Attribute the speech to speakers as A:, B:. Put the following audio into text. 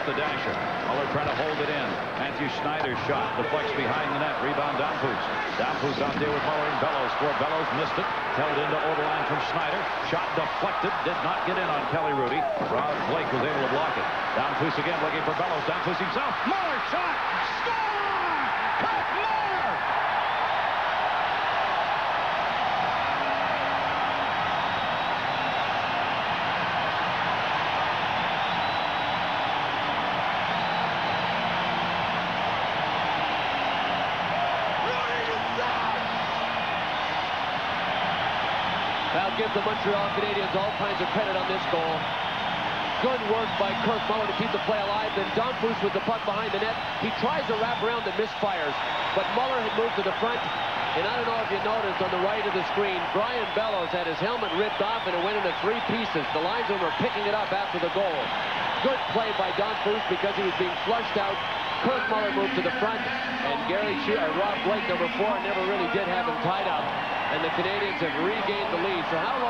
A: off the dasher. Muller trying to hold it in. Matthew Schneider's shot deflects behind the net. Rebound Danfus. Danfus out there with Muller and Bellows. Bellows missed it. Held into overline from Schneider. Shot deflected. Did not get in on Kelly Hrudey. Rob Blake was able to block it. Danfus again looking for Bellows. Danfus himself. Muller shot. Score! Kirk Muller!
B: That'll give the Montreal Canadiens all kinds of credit on this goal. Good work by Kirk Muller to keep the play alive. Then Danfus with the puck behind the net. He tries to wrap around and misfires. But Muller had moved to the front. And I don't know if you noticed on the right of the screen, Brian Bellows had his helmet ripped off and it went into 3 pieces. The linesmen were picking it up after the goal. Good play by Danfus because he was being flushed out. Kirk Muller moved to the front. And Rob Blake, number 4, never really did have him tied up. And the Canadiens have regained the lead. So how long